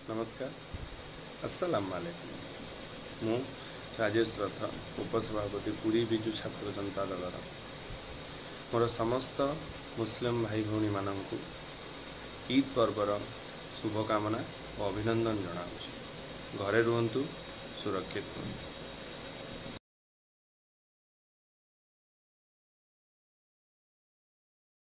नमस्कार, अस्सलाम वालेकुम। मु राजेश रथ, उपसभापति पुरी बिजु छात्र जनता दलर मोर समस्त मुस्लिम भाई भौणी मानू ईद पर्वर शुभकामना और अभिनंदन जनाऊँ। घरे रुहतु, सुरक्षित रुहतु।